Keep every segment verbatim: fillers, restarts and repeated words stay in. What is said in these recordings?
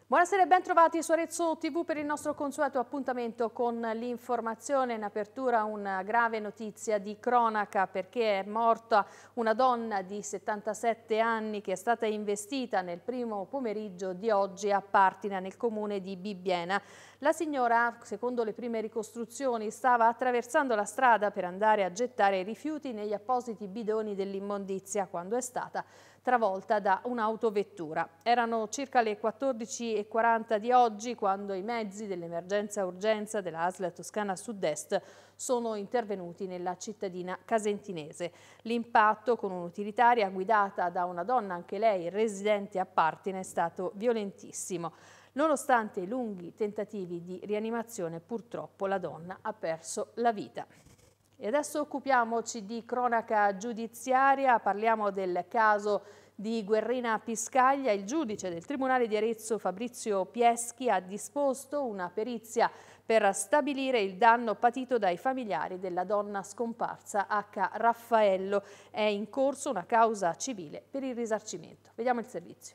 Buonasera e ben trovati su Arezzo tivù per il nostro consueto appuntamento con l'informazione. In apertura una grave notizia di cronaca perché è morta una donna di settantasette anni che è stata investita nel primo pomeriggio di oggi a Partina nel comune di Bibbiena. La signora, secondo le prime ricostruzioni, stava attraversando la strada per andare a gettare i rifiuti negli appositi bidoni dell'immondizia quando è stata travolta da un'autovettura. Erano circa le quattordici e quaranta di oggi quando i mezzi dell'emergenza urgenza della A S L Toscana Sud-Est sono intervenuti nella cittadina casentinese. L'impatto con un'utilitaria guidata da una donna, anche lei residente a Partina, è stato violentissimo. Nonostante i lunghi tentativi di rianimazione, purtroppo la donna ha perso la vita. E adesso occupiamoci di cronaca giudiziaria, parliamo del caso di Guerrina Piscaglia. Il giudice del Tribunale di Arezzo, Fabrizio Pieschi, ha disposto una perizia per stabilire il danno patito dai familiari della donna scomparsa H. Raffaello. È in corso una causa civile per il risarcimento. Vediamo il servizio.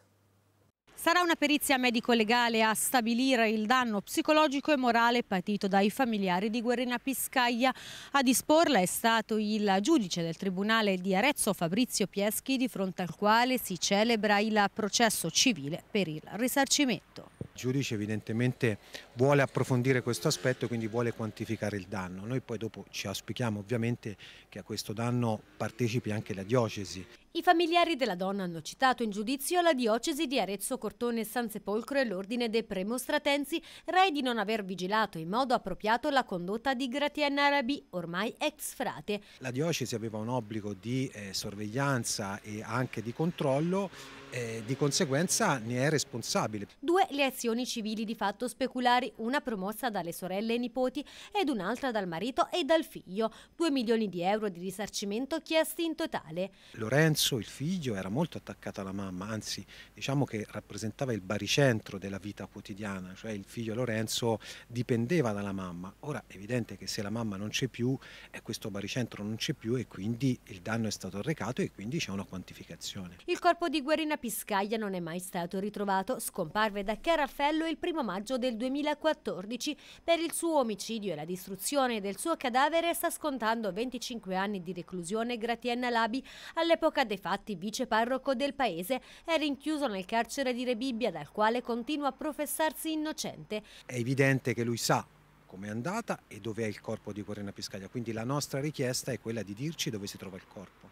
Sarà una perizia medico-legale a stabilire il danno psicologico e morale patito dai familiari di Guerrina Piscaglia. A disporla è stato il giudice del Tribunale di Arezzo, Fabrizio Pieschi, di fronte al quale si celebra il processo civile per il risarcimento. Il giudice evidentemente vuole approfondire questo aspetto e quindi vuole quantificare il danno. Noi poi dopo ci auspichiamo ovviamente che a questo danno partecipi anche la diocesi. I familiari della donna hanno citato in giudizio la diocesi di Arezzo, Cortone e San Sepolcro e l'ordine dei Premostratensi, rei di non aver vigilato in modo appropriato la condotta di Gratienna Arabi, ormai ex frate. La diocesi aveva un obbligo di eh, sorveglianza e anche di controllo, eh, di conseguenza ne è responsabile. Due le azioni civili di fatto speculari, una promossa dalle sorelle e nipoti ed un'altra dal marito e dal figlio. Due milioni di euro di risarcimento chiesti in totale. Lorenzo, il figlio, era molto attaccato alla mamma, anzi diciamo che rappresentava il baricentro della vita quotidiana, cioè il figlio Lorenzo dipendeva dalla mamma. Ora è evidente che se la mamma non c'è più, eh, questo baricentro non c'è più e quindi il danno è stato arrecato e quindi c'è una quantificazione. Il corpo di Guerrina Piscaglia non è mai stato ritrovato, scomparve da Caraffello il primo maggio del duemilaquattordici. Per il suo omicidio e la distruzione del suo cadavere sta scontando venticinque anni di reclusione Gratienna Labi, all'epoca dei fatti viceparroco del paese. È rinchiuso nel carcere di Rebibbia, dal quale continua a professarsi innocente. È evidente che lui sa come è andata e dove è il corpo di Guerrina Piscaglia, quindi la nostra richiesta è quella di dirci dove si trova il corpo.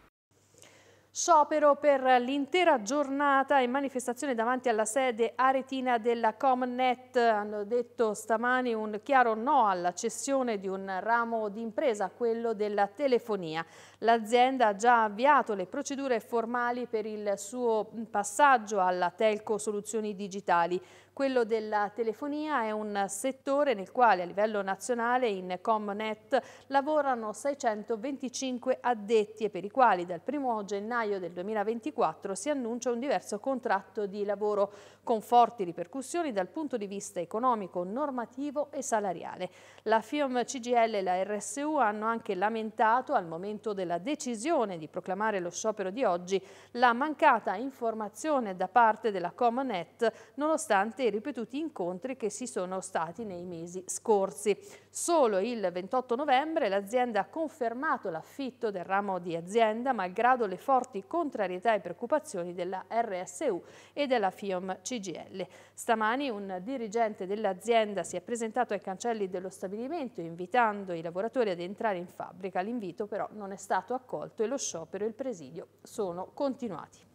Sciopero per l'intera giornata e manifestazione davanti alla sede aretina della Comnet. Hanno detto stamani un chiaro no alla cessione di un ramo d'impresa, quello della telefonia. L'azienda ha già avviato le procedure formali per il suo passaggio alla Telco Soluzioni Digitali. Quello della telefonia è un settore nel quale a livello nazionale in Comnet lavorano seicentoventicinque addetti e per i quali dal primo gennaio del duemilaventiquattro si annuncia un diverso contratto di lavoro con forti ripercussioni dal punto di vista economico, normativo e salariale. La FIOM C G I L e la R S U hanno anche lamentato al momento della decisione di proclamare lo sciopero di oggi la mancata informazione da parte della Comnet nonostante i ripetuti incontri che si sono stati nei mesi scorsi. Solo il ventotto novembre l'azienda ha confermato l'affitto del ramo di azienda malgrado le forti contrarietà e preoccupazioni della R S U e della FIOM C G I L. Stamani un dirigente dell'azienda si è presentato ai cancelli dello stabilimento invitando i lavoratori ad entrare in fabbrica. L'invito però non è stato accolto e lo sciopero e il presidio sono continuati.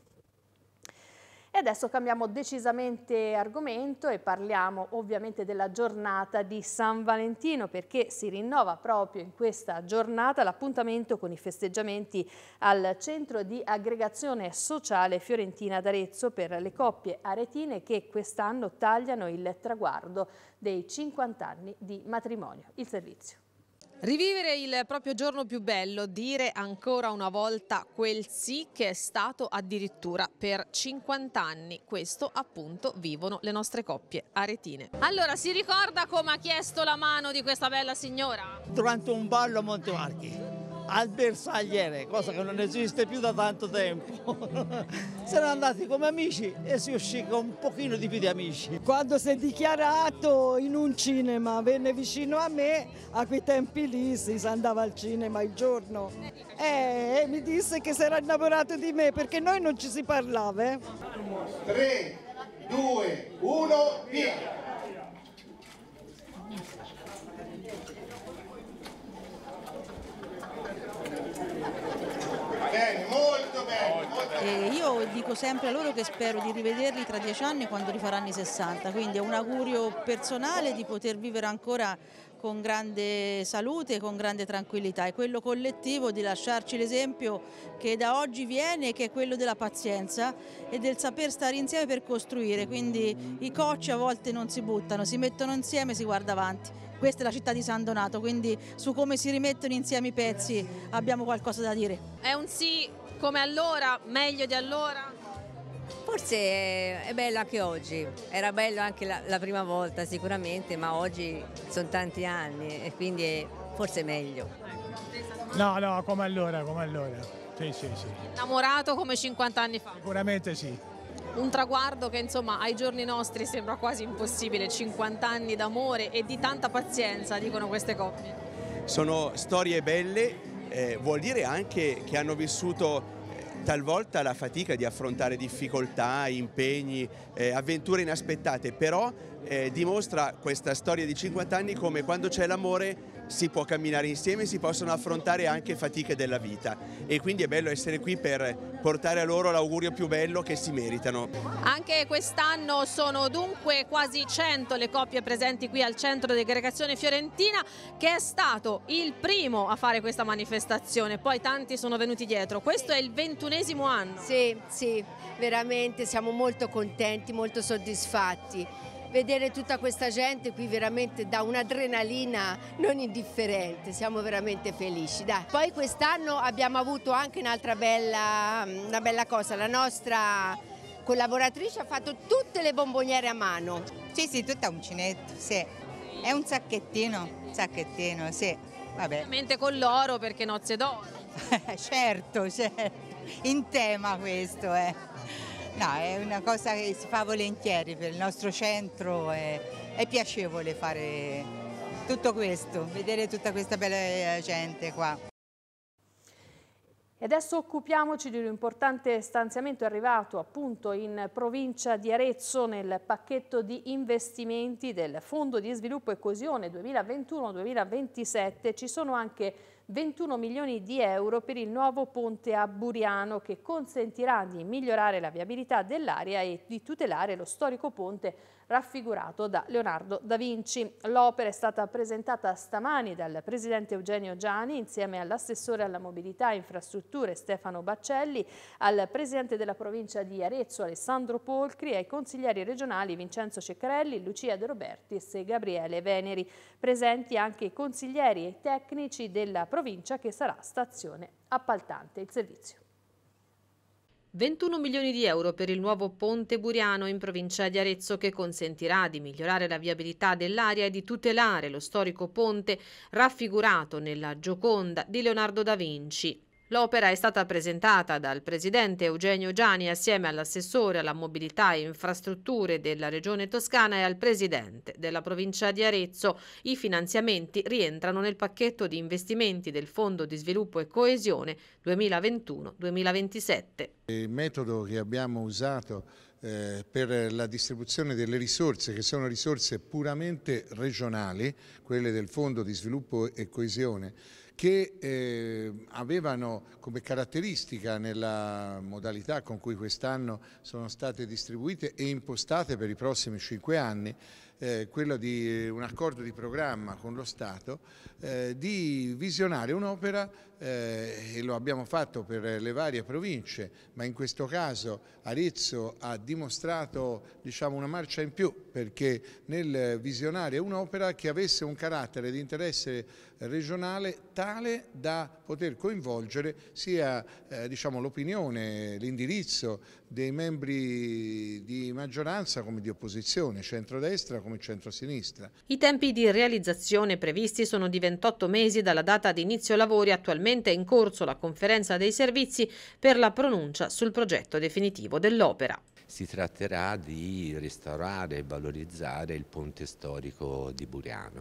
E adesso cambiamo decisamente argomento e parliamo ovviamente della giornata di San Valentino, perché si rinnova proprio in questa giornata l'appuntamento con i festeggiamenti al Centro di Aggregazione Sociale Fiorentina d'Arezzo per le coppie aretine che quest'anno tagliano il traguardo dei cinquanta anni di matrimonio. Il servizio. Rivivere il proprio giorno più bello, dire ancora una volta quel sì che è stato addirittura per cinquanta anni. Questo appunto vivono le nostre coppie aretine. Allora, si ricorda come ha chiesto la mano di questa bella signora? Durante un ballo a Montemarchi. al bersagliere, cosa che non esiste più da tanto tempo. Se erano andati come amici e si uscì con un pochino di più di amici. Quando si è dichiarato in un cinema, venne vicino a me, a quei tempi lì si andava al cinema il giorno, e mi disse che si era innamorato di me perché noi non ci si parlava. Eh. tre, due, uno, via! Bene, molto bene, molto bene. E io dico sempre a loro che spero di rivederli tra dieci anni quando rifaranno i sessanta, quindi è un augurio personale di poter vivere ancora con grande salute, con grande tranquillità, e quello collettivo di lasciarci l'esempio che da oggi viene, che è quello della pazienza e del saper stare insieme per costruire, quindi i cocci a volte non si buttano, si mettono insieme e si guarda avanti. Questa è la città di San Donato, quindi su come si rimettono insieme i pezzi abbiamo qualcosa da dire. È un sì come allora, meglio di allora? Forse è bello anche oggi, era bello anche la, la prima volta sicuramente, ma oggi sono tanti anni e quindi è forse meglio. No, no, come allora, come allora. Sì, sì, sì. Innamorato come cinquanta anni fa? Sicuramente sì. Un traguardo che insomma ai giorni nostri sembra quasi impossibile, cinquanta anni d'amore e di tanta pazienza, dicono queste coppie. Sono storie belle, eh, vuol dire anche che hanno vissuto talvolta la fatica di affrontare difficoltà, impegni, eh, avventure inaspettate, però eh, dimostra questa storia di cinquanta anni come quando c'è l'amore si può camminare insieme, si possono affrontare anche fatiche della vita, e quindi è bello essere qui per portare a loro l'augurio più bello che si meritano. Anche quest'anno sono dunque quasi cento le coppie presenti qui al centro di aggregazione fiorentina, che è stato il primo a fare questa manifestazione, poi tanti sono venuti dietro. Questo è il ventunesimo anno. Sì, sì, veramente siamo molto contenti, molto soddisfatti. Vedere tutta questa gente qui veramente dà un'adrenalina non indifferente, siamo veramente felici. Dai. Poi quest'anno abbiamo avuto anche un'altra bella, una bella cosa, la nostra collaboratrice ha fatto tutte le bomboniere a mano. Sì, sì, tutto uncinetto, sì. È un sacchettino, sacchettino, sì, vabbè. Ovviamente con l'oro perché nozze d'oro. Certo, certo, in tema questo, eh. No, è una cosa che si fa volentieri per il nostro centro, è, è piacevole fare tutto questo, vedere tutta questa bella gente qua. E adesso occupiamoci di un importante stanziamento arrivato appunto in provincia di Arezzo nel pacchetto di investimenti del Fondo di Sviluppo e Coesione duemilaventuno duemilaventisette. Ci sono anche ventuno milioni di euro per il nuovo ponte a Buriano, che consentirà di migliorare la viabilità dell'area e di tutelare lo storico ponte raffigurato da Leonardo da Vinci. L'opera è stata presentata stamani dal presidente Eugenio Giani insieme all'assessore alla mobilità e infrastrutture Stefano Baccelli, al presidente della provincia di Arezzo Alessandro Polcri e ai consiglieri regionali Vincenzo Ceccarelli, Lucia De Robertis e Gabriele Veneri. Presenti anche i consiglieri e i tecnici della provincia, che sarà stazione appaltante. Il servizio. ventuno milioni di euro per il nuovo ponte Buriano in provincia di Arezzo, che consentirà di migliorare la viabilità dell'area e di tutelare lo storico ponte raffigurato nella Gioconda di Leonardo da Vinci. L'opera è stata presentata dal presidente Eugenio Giani assieme all'assessore alla mobilità e infrastrutture della regione Toscana e al presidente della provincia di Arezzo. I finanziamenti rientrano nel pacchetto di investimenti del Fondo di Sviluppo e Coesione duemilaventuno duemilaventisette. Il metodo che abbiamo usato eh, per la distribuzione delle risorse, che sono risorse puramente regionali, quelle del Fondo di Sviluppo e Coesione, che eh, avevano come caratteristica nella modalità con cui quest'anno sono state distribuite e impostate per i prossimi cinque anni, eh, quello di un accordo di programma con lo Stato, eh, di visionare un'opera, eh, e lo abbiamo fatto per le varie province, ma in questo caso Arezzo ha dimostrato, diciamo, una marcia in più, perché nel visionare un'opera che avesse un carattere di interesse regionale tale da poter coinvolgere sia eh, diciamo, l'opinione, l'indirizzo dei membri di maggioranza come di opposizione, centrodestra come come centrosinistra. I tempi di realizzazione previsti sono di ventotto mesi dalla data di inizio lavori. Attualmente è in corso la conferenza dei servizi per la pronuncia sul progetto definitivo dell'opera. Si tratterà di restaurare e valorizzare il ponte storico di Buriano.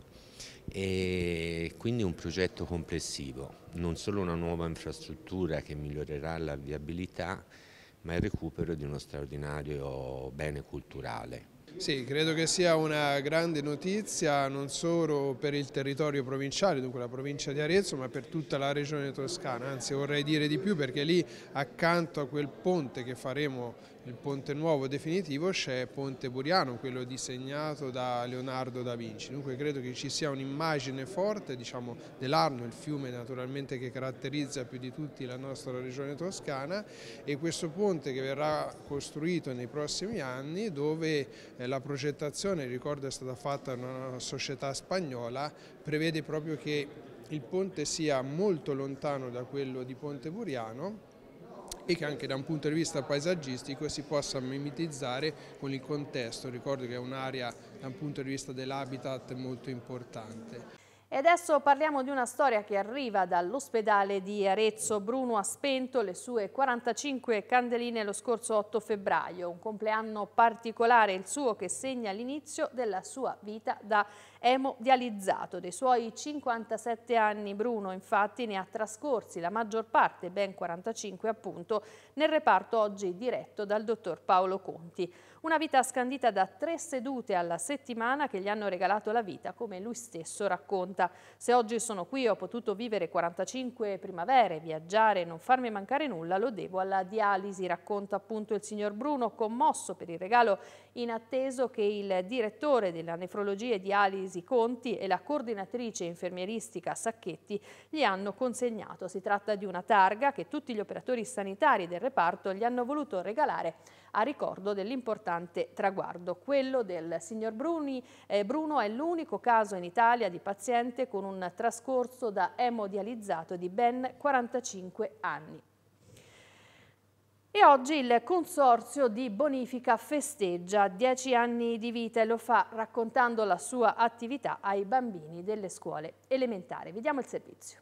E quindi un progetto complessivo, non solo una nuova infrastruttura che migliorerà la viabilità, ma il recupero di uno straordinario bene culturale. Sì, credo che sia una grande notizia non solo per il territorio provinciale, dunque la provincia di Arezzo, ma per tutta la regione toscana, anzi vorrei dire di più, perché lì accanto a quel ponte che faremo, il ponte nuovo definitivo, c'è Ponte Buriano, quello disegnato da Leonardo da Vinci, dunque credo che ci sia un'immagine forte, diciamo, dell'Arno, il fiume naturalmente che caratterizza più di tutti la nostra regione toscana, e questo ponte che verrà costruito nei prossimi anni, dove eh, la progettazione, ricordo, è stata fatta da una società spagnola, prevede proprio che il ponte sia molto lontano da quello di Ponte Buriano e che anche da un punto di vista paesaggistico si possa mimetizzare con il contesto. Ricordo che è un'area da un punto di vista dell'habitat molto importante. E adesso parliamo di una storia che arriva dall'ospedale di Arezzo. Bruno ha spento le sue quarantacinque candeline lo scorso otto febbraio, un compleanno particolare il suo che segna l'inizio della sua vita da emodializzato. Dei suoi cinquantasette anni Bruno infatti ne ha trascorsi la maggior parte, ben quarantacinque appunto, nel reparto oggi diretto dal dottor Paolo Conti. Una vita scandita da tre sedute alla settimana che gli hanno regalato la vita, come lui stesso racconta. Se oggi sono qui e ho potuto vivere quarantacinque primavere, viaggiare e non farmi mancare nulla, lo devo alla dialisi, racconta appunto il signor Bruno, commosso per il regalo inatteso che il direttore della nefrologia e dialisi Conti e la coordinatrice infermieristica Sacchetti gli hanno consegnato. Si tratta di una targa che tutti gli operatori sanitari del reparto gli hanno voluto regalare a ricordo dell'importante traguardo. Quello del signor Bruni, eh, Bruno è l'unico caso in Italia di paziente con un trascorso da emodializzato di ben quarantacinque anni. E oggi il Consorzio di Bonifica festeggia dieci anni di vita e lo fa raccontando la sua attività ai bambini delle scuole elementari. Vediamo il servizio.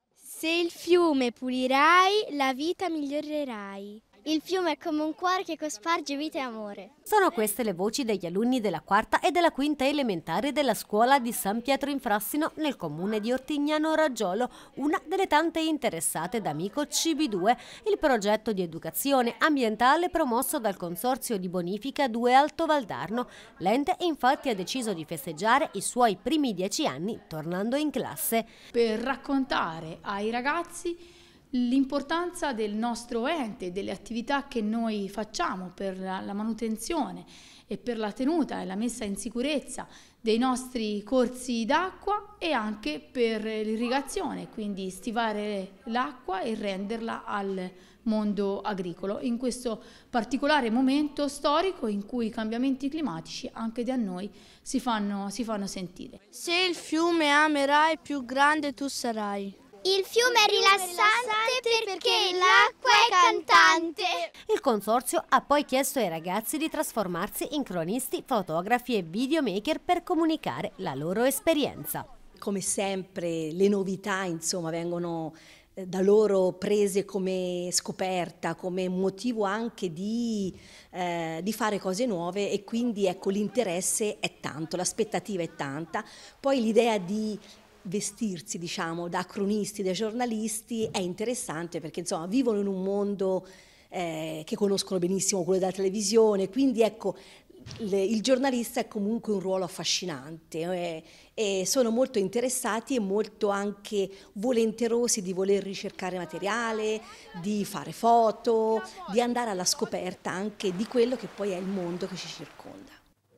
Se il fiume pulirai, la vita migliorerai. Il fiume è come un cuore che cosparge vita e amore. Sono queste le voci degli alunni della quarta e della quinta elementare della scuola di San Pietro in Frassino nel comune di Ortignano Raggiolo, una delle tante interessate da Amico C B due, il progetto di educazione ambientale promosso dal Consorzio di Bonifica due Alto Valdarno. L'ente infatti ha deciso di festeggiare i suoi primi dieci anni tornando in classe. Per raccontare ai ragazzi l'importanza del nostro ente, delle attività che noi facciamo per la manutenzione e per la tenuta e la messa in sicurezza dei nostri corsi d'acqua e anche per l'irrigazione, quindi stivare l'acqua e renderla al mondo agricolo in questo particolare momento storico in cui i cambiamenti climatici anche da noi si fanno, si fanno sentire. Se il fiume amerai, più grande tu sarai. Il fiume è rilassante perché l'acqua è cantante. Il consorzio ha poi chiesto ai ragazzi di trasformarsi in cronisti, fotografi e videomaker per comunicare la loro esperienza. Come sempre le novità insomma vengono da loro prese come scoperta, come motivo anche di, eh, di fare cose nuove, e quindi ecco l'interesse è tanto, l'aspettativa è tanta. Poi l'idea di vestirsi, diciamo, da cronisti, da giornalisti è interessante perché insomma vivono in un mondo eh, che conoscono benissimo, quello della televisione, quindi ecco le, il giornalista è comunque un ruolo affascinante eh, e sono molto interessati e molto anche volenterosi di voler ricercare materiale, di fare foto, di andare alla scoperta anche di quello che poi è il mondo che ci circonda.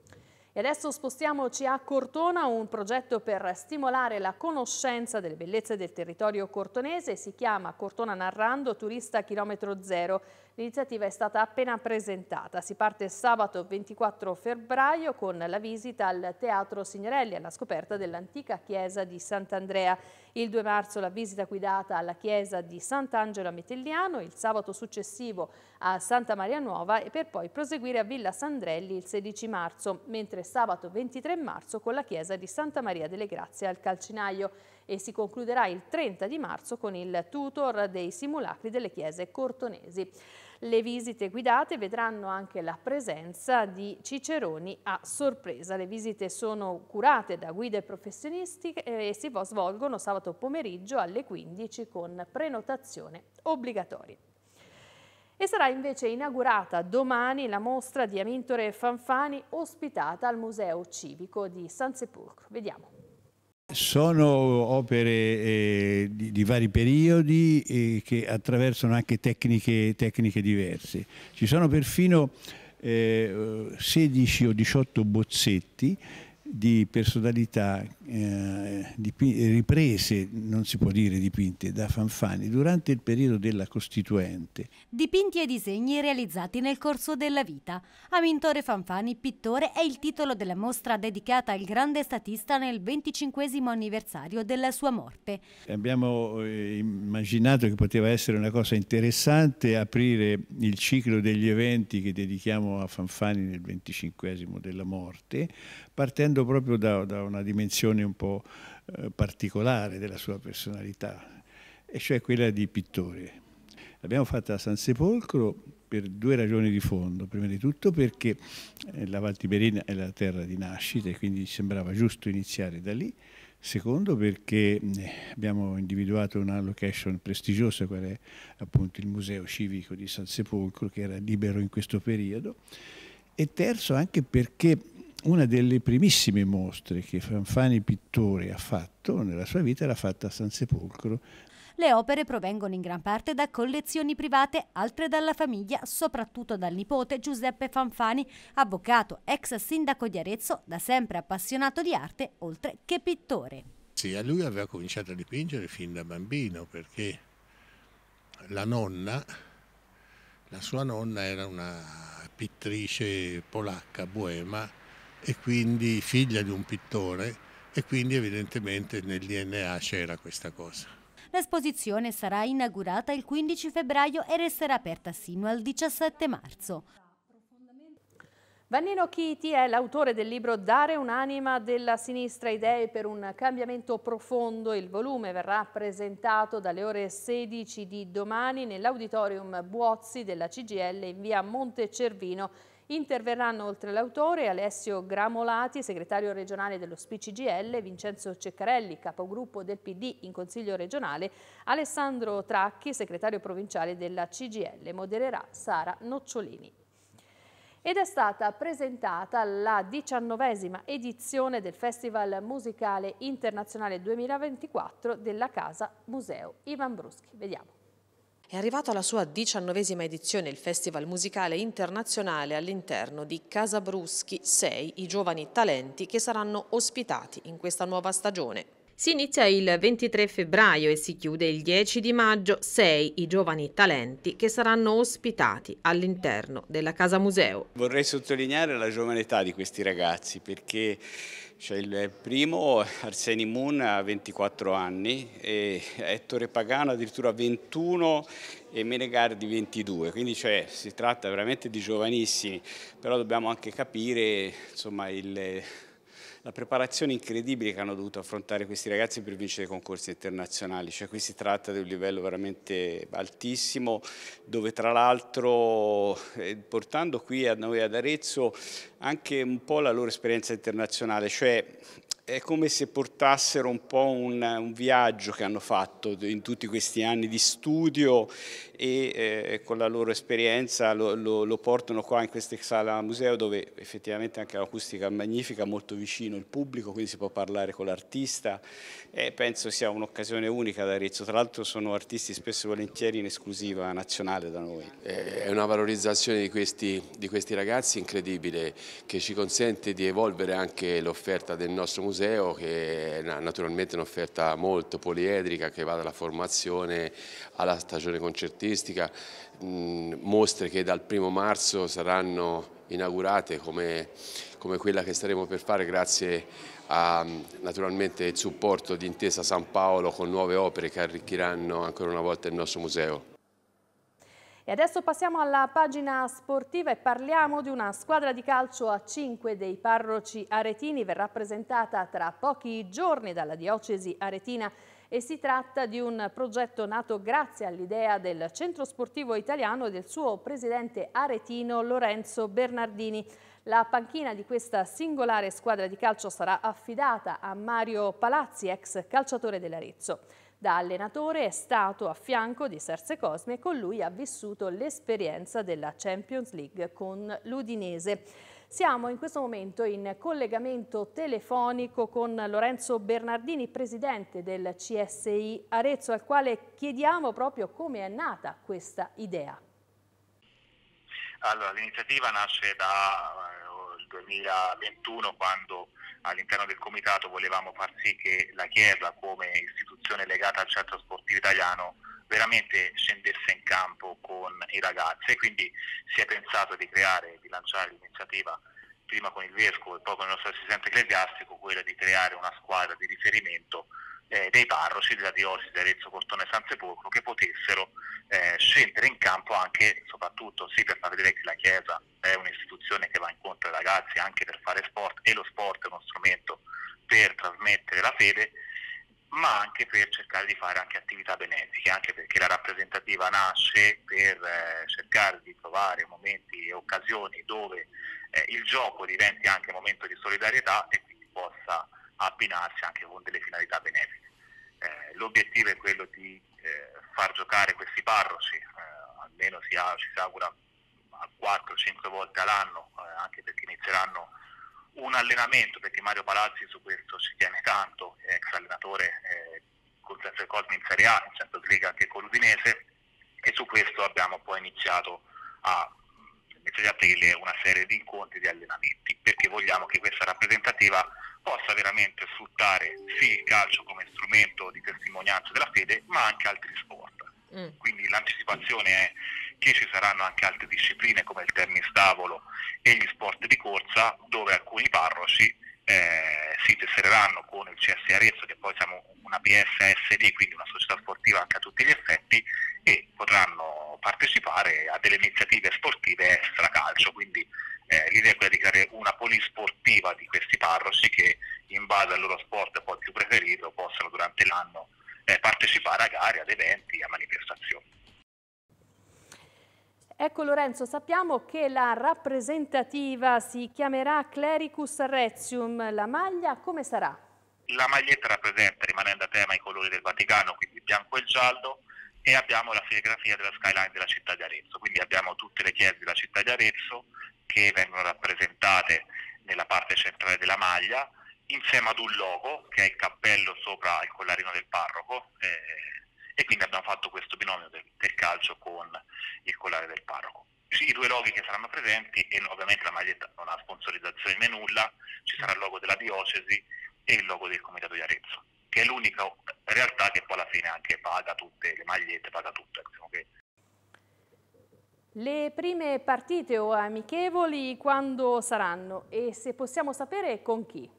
E adesso spostiamoci a Cortona, un progetto per stimolare la conoscenza delle bellezze del territorio cortonese. Si chiama Cortona Narrando, turista chilometro zero. L'iniziativa è stata appena presentata. Si parte sabato ventiquattro febbraio con la visita al Teatro Signorelli alla scoperta dell'antica chiesa di Sant'Andrea. Il due marzo la visita guidata alla chiesa di Sant'Angelo a Metelliano, il sabato successivo a Santa Maria Nuova e per poi proseguire a Villa Sandrelli il sedici marzo, mentre sabato ventitré marzo con la chiesa di Santa Maria delle Grazie al Calcinaio e si concluderà il trenta di marzo con il tutor dei simulacri delle chiese cortonesi. Le visite guidate vedranno anche la presenza di ciceroni a sorpresa. Le visite sono curate da guide professionisti e si svolgono sabato pomeriggio alle quindici con prenotazione obbligatoria. E sarà invece inaugurata domani la mostra di Amintore Fanfani ospitata al Museo Civico di San Sepolcro. Vediamo. Sono opere eh, di, di vari periodi eh, che attraversano anche tecniche, tecniche diverse. Ci sono perfino eh, sedici o diciotto bozzetti di personalità eh, riprese, non si può dire dipinte, da Fanfani durante il periodo della Costituente. Dipinti e disegni realizzati nel corso della vita. Amintore Fanfani, pittore, è il titolo della mostra dedicata al grande statista nel venticinquesimo anniversario della sua morte. Abbiamo eh, immaginato che poteva essere una cosa interessante aprire il ciclo degli eventi che dedichiamo a Fanfani nel venticinquesimo della morte, partendo proprio da, da una dimensione un po' eh, particolare della sua personalità, e cioè quella di pittore. L'abbiamo fatta a San Sepolcro per due ragioni di fondo. Prima di tutto perché eh, la Val Tiberina è la terra di nascita e quindi sembrava giusto iniziare da lì. Secondo perché eh, abbiamo individuato una location prestigiosa, qual è appunto il Museo Civico di San Sepolcro, che era libero in questo periodo. E terzo anche perché una delle primissime mostre che Fanfani pittore ha fatto nella sua vita era fatta a San Sepolcro. Le opere provengono in gran parte da collezioni private, altre dalla famiglia, soprattutto dal nipote Giuseppe Fanfani, avvocato, ex sindaco di Arezzo, da sempre appassionato di arte, oltre che pittore. Sì, a lui aveva cominciato a dipingere fin da bambino, perché la nonna, la sua nonna era una pittrice polacca, boema, e quindi figlia di un pittore, e quindi evidentemente nel D N A c'era questa cosa. L'esposizione sarà inaugurata il quindici febbraio e resterà aperta sino al diciassette marzo. Vannino Chiti è l'autore del libro Dare un'anima della sinistra, idee per un cambiamento profondo. Il volume verrà presentato dalle ore sedici di domani nell'auditorium Buozzi della C G I L in via Montecervino. Interverranno oltre l'autore Alessio Gramolati, segretario regionale dello S P C G I L, Vincenzo Ceccarelli, capogruppo del P D in Consiglio regionale, Alessandro Tracchi, segretario provinciale della C G I L. Modererà Sara Nocciolini. Ed è stata presentata la diciannovesima edizione del Festival Musicale Internazionale duemilaventiquattro della Casa Museo Ivan Bruschi. Vediamo. È arrivato alla sua diciannovesima edizione il Festival Musicale Internazionale all'interno di Casa Bruschi sei, i giovani talenti che saranno ospitati in questa nuova stagione. Si inizia il ventitré febbraio e si chiude il dieci di maggio, sei, i giovani talenti che saranno ospitati all'interno della Casa Museo. Vorrei sottolineare la giovane età di questi ragazzi, perché c'è il primo, Arseni Moon, ha ventiquattro anni, e Ettore Pagano addirittura ventuno e Menegardi ventidue, quindi cioè, si tratta veramente di giovanissimi, però dobbiamo anche capire insomma, il, la preparazione incredibile che hanno dovuto affrontare questi ragazzi per vincere concorsi internazionali. Cioè, qui si tratta di un livello veramente altissimo, dove tra l'altro eh, portando qui a noi ad Arezzo anche un po' la loro esperienza internazionale, cioè è come se portassero un po' un, un viaggio che hanno fatto in tutti questi anni di studio e eh, con la loro esperienza lo, lo, lo portano qua in questa sala museo, dove effettivamente anche l'acustica è magnifica, molto vicino il pubblico, quindi si può parlare con l'artista, e penso sia un'occasione unica ad Arezzo. Tra l'altro sono artisti spesso e volentieri in esclusiva nazionale da noi. È una valorizzazione di questi, di questi ragazzi incredibile, che ci consente di evolvere anche l'offerta del nostro museo museo, che è naturalmente un'offerta molto poliedrica, che va dalla formazione alla stagione concertistica, mh, mostre che dal primo marzo saranno inaugurate come, come quella che staremo per fare grazie a naturalmente il supporto di Intesa San Paolo, con nuove opere che arricchiranno ancora una volta il nostro museo. E adesso passiamo alla pagina sportiva e parliamo di una squadra di calcio a cinque dei parroci aretini. Verrà presentata tra pochi giorni dalla diocesi aretina e si tratta di un progetto nato grazie all'idea del Centro Sportivo Italiano e del suo presidente aretino Lorenzo Bernardini. La panchina di questa singolare squadra di calcio sarà affidata a Mario Palazzi, ex calciatore dell'Arezzo. Da allenatore è stato a fianco di Serse Cosmi e con lui ha vissuto l'esperienza della Champions League con l'Udinese. Siamo in questo momento in collegamento telefonico con Lorenzo Bernardini, presidente del C S I Arezzo, al quale chiediamo proprio come è nata questa idea. Allora, l'iniziativa nasce dal duemilaventuno, quando all'interno del comitato volevamo far sì che la Chiesa, come istituzione legata al Centro Sportivo Italiano, veramente scendesse in campo con i ragazzi, e quindi si è pensato di creare, di lanciare l'iniziativa prima con il Vescovo e poi con il nostro assistente ecclesiastico, quella di creare una squadra di riferimento eh, dei parroci della diocesi di Arezzo, Cortona e San Sepolcro, che potessero eh, scendere in campo anche, soprattutto, sì, per far vedere che la Chiesa è un'istituzione che va incontro ai ragazzi anche per fare sport, e lo sport è uno strumento per trasmettere la fede, ma anche per cercare di fare anche attività benefiche, anche perché la rappresentativa nasce per eh, cercare di trovare momenti e occasioni dove eh, il gioco diventi anche momento di solidarietà e quindi possa abbinarsi anche con delle finalità benefiche. Eh, l'obiettivo è quello di eh, far giocare questi parroci, eh, almeno si, ha, ci si augura quattro cinque volte all'anno, eh, anche perché inizieranno un allenamento, perché Mario Palazzi su questo ci tiene tanto, ex allenatore eh, con Serse Cosmi in Serie A, in Champions League anche con l'Udinese, e su questo abbiamo poi iniziato a di aprile una serie di incontri, di allenamenti, perché vogliamo che questa rappresentativa possa veramente sfruttare sì il calcio come strumento di testimonianza della fede, ma anche altri sport. Mm. Quindi l'anticipazione è che ci saranno anche altre discipline come il tennis tavolo e gli sport di corsa, dove alcuni parroci eh, si tessereranno con il C S I Arezzo, che poi siamo una P S S D, quindi una società sportiva anche a tutti gli effetti, e potranno partecipare a delle iniziative sportive extra calcio. Quindi eh, l'idea è quella di creare una polisportiva di questi parroci che, in base al loro sport poi più preferito, possano durante l'anno eh, partecipare a gare, ad eventi, a manifestazioni. Ecco Lorenzo, sappiamo che la rappresentativa si chiamerà Clericus Arretium. La maglia come sarà? La maglietta rappresenta, rimanendo a tema, i colori del Vaticano, quindi bianco e giallo, e abbiamo la serigrafia della skyline della città di Arezzo, quindi abbiamo tutte le chiese della città di Arezzo che vengono rappresentate nella parte centrale della maglia, insieme ad un logo che è il cappello sopra il collarino del parroco, eh, e quindi abbiamo fatto questo binomio del, del calcio con il collare del parroco. I due loghi che saranno presenti, e ovviamente la maglietta non ha sponsorizzazione né nulla, ci sarà il logo della diocesi e il logo del comitato di Arezzo, che è l'unica realtà che poi alla fine anche paga tutte le magliette, paga tutto. Diciamo che... Le prime partite o amichevoli quando saranno, e se possiamo sapere con chi?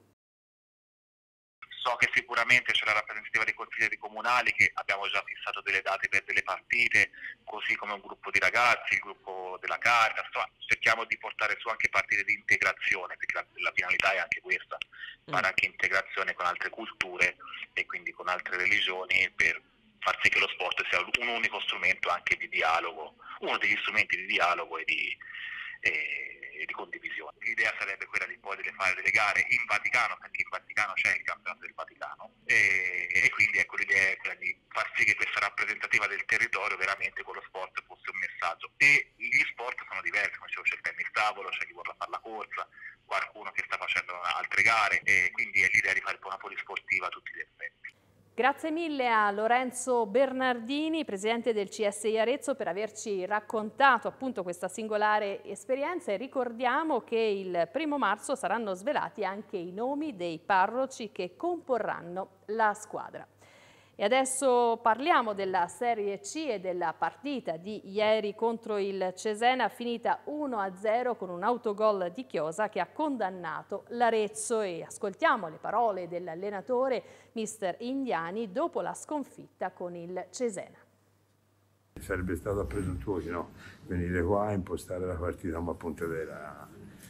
So che sicuramente c'è la rappresentativa dei consiglieri comunali, che abbiamo già fissato delle date per delle partite, così come un gruppo di ragazzi, il gruppo della Caritas. Insomma, cerchiamo di portare su anche partite di integrazione, perché la, la finalità è anche questa, fare anche integrazione con altre culture e quindi con altre religioni, per far sì che lo sport sia un unico strumento anche di dialogo, uno degli strumenti di dialogo e di, e, e di condivisione. L'idea sarebbe quella di poi delle fare delle gare in Vaticano, perché in Vaticano c'è il campionato del Vaticano, e, e quindi ecco, l'idea è quella di far sì che questa rappresentativa del territorio veramente con lo sport fosse un messaggio. E gli sport sono diversi, come dicevo, c'è il tennis tavolo, c'è chi vorrà fare la corsa, qualcuno che sta facendo altre gare, e quindi è l'idea di fare un po' una polisportiva a tutti gli effetti. Grazie mille a Lorenzo Bernardini, presidente del C S I Arezzo, per averci raccontato appunto questa singolare esperienza, e ricordiamo che il primo marzo saranno svelati anche i nomi dei parroci che comporranno la squadra. E adesso parliamo della Serie C e della partita di ieri contro il Cesena, finita uno a zero con un autogol di Chiosa che ha condannato l'Arezzo, e ascoltiamo le parole dell'allenatore mister Indiani dopo la sconfitta con il Cesena. Sarebbe stato presuntuoso, no? Venire qua a impostare la partita, ma a Pontedera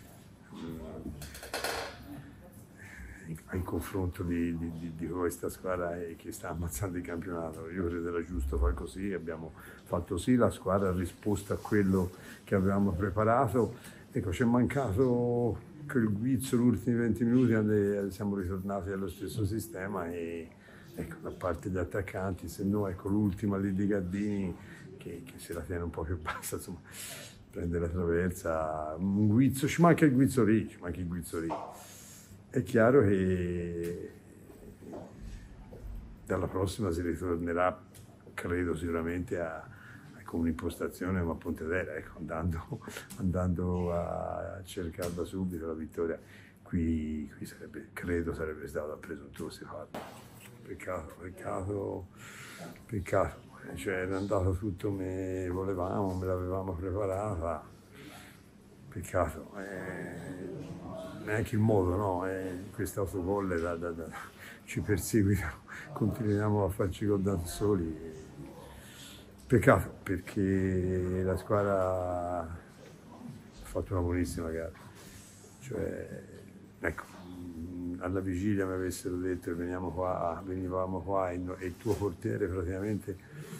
in confronto di, di, di questa squadra che sta ammazzando il campionato. Io credo era giusto fare così, abbiamo fatto sì, la squadra ha risposto a quello che avevamo preparato. Ecco, ci è mancato quel guizzo gli ultimi venti minuti, quando siamo ritornati allo stesso sistema, e ecco, da parte degli attaccanti, se no, ecco, l'ultima lì di Gaddini che, che se la tiene un po' più bassa, insomma, prende la traversa, un guizzo, ci manca il guizzo lì, ci manca il guizzo lì. È chiaro che dalla prossima si ritornerà, credo sicuramente, a, a con un'impostazione a Pontedera, ecco, andando, andando a cercare da subito la vittoria. Qui, qui sarebbe, credo sarebbe stato presuntuoso farlo. Peccato, peccato, peccato. Cioè, era andato tutto come volevamo, me l'avevamo preparata. Peccato. Eh, neanche il modo, no? Eh, questo autogol da, da, da, ci perseguitano, continuiamo a farci gol da soli. Peccato, perché la squadra ha fatto una buonissima gara. Cioè, ecco, alla vigilia mi avessero detto che veniamo qua, venivamo qua, e, e il tuo portiere praticamente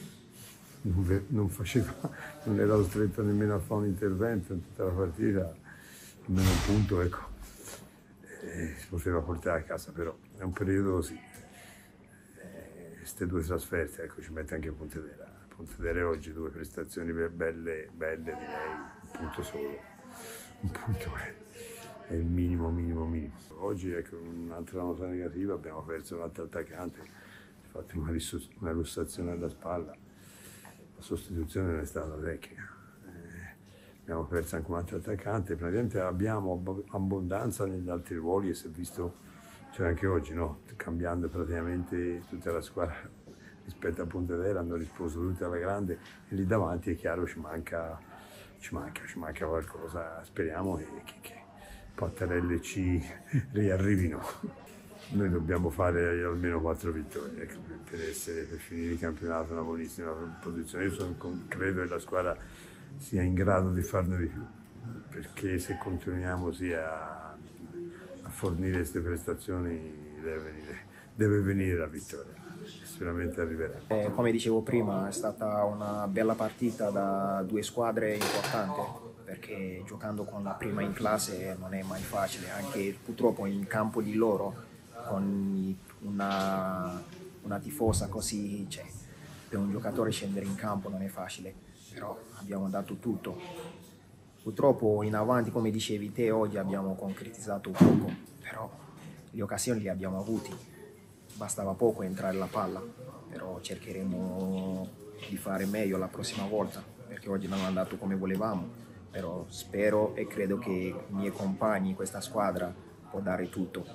non, non faceva, non era costretto nemmeno a fare un intervento in tutta la partita, almeno un punto, ecco. Eh, si poteva portare a casa, però è un periodo così. Queste eh, due trasferte, ecco, ci mette anche Pontedera. Pontedera oggi due prestazioni belle, belle direi, un punto solo, un punto è, è il minimo, minimo, minimo. Oggi, ecco, un'altra nota negativa, abbiamo perso un altro attaccante, fatto una, una lussazione alla spalla, la sostituzione non è stata tecnica. Abbiamo perso anche un altro attaccante, praticamente abbiamo abbondanza negli altri ruoli, e si è visto, cioè anche oggi, no? Cambiando praticamente tutta la squadra rispetto a Pontedera, hanno risposto tutti alla grande, e lì davanti è chiaro ci manca, ci manca, ci manca qualcosa. Speriamo che, che, che Pattarelle ci riarrivino. Noi dobbiamo fare almeno quattro vittorie, ecco, per, essere, per finire il campionato in una buonissima posizione. Io sono, credo che la squadra sia in grado di farne di più, perché se continuiamo sì, a, a fornire queste prestazioni deve venire, deve venire la vittoria, sicuramente arriverà. Eh, come dicevo prima, è stata una bella partita da due squadre importanti, perché giocando con la prima in classe non è mai facile, anche purtroppo in campo di loro, con una, una tifosa così, cioè, per un giocatore scendere in campo non è facile. Però abbiamo dato tutto. Purtroppo in avanti, come dicevi te, oggi abbiamo concretizzato poco, però le occasioni le abbiamo avute, bastava poco entrare la palla, però cercheremo di fare meglio la prossima volta, perché oggi non è andato come volevamo, però spero e credo che i miei compagni, questa squadra, può dare tutto.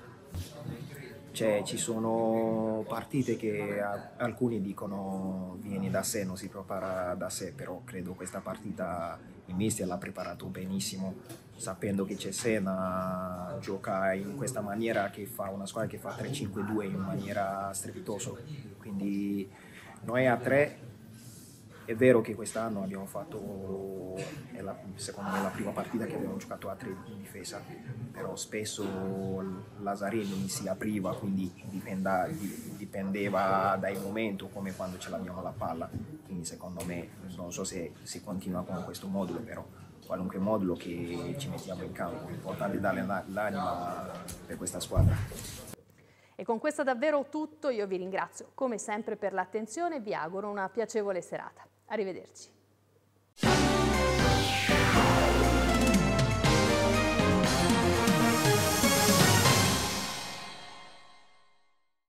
Cioè, ci sono partite che alcuni dicono vieni da sé, non si prepara da sé, però credo questa partita il mister l'ha preparato benissimo, sapendo che Cesena gioca in questa maniera, che fa una squadra che fa tre cinque due in maniera strepitosa, quindi noi a tre. È vero che quest'anno abbiamo fatto, è la, secondo me, la prima partita che abbiamo giocato a tre in difesa, però spesso Lazzarini si apriva, quindi dipenda, dipendeva dai momenti, come quando ce l'abbiamo la palla. Quindi secondo me, non so se si continua con questo modulo, però qualunque modulo che ci mettiamo in campo, è importante dare l'anima per questa squadra. E con questo è davvero tutto, io vi ringrazio come sempre per l'attenzione e vi auguro una piacevole serata. Arrivederci.